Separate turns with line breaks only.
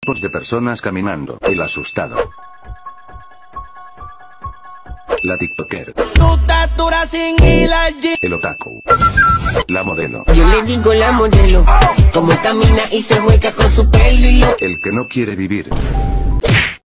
Tipos de personas caminando. El asustado. La tiktoker. El otaku. La modelo.
Yo le digo la modelo, como camina y se juega con su pelo y lo...
El que no quiere vivir.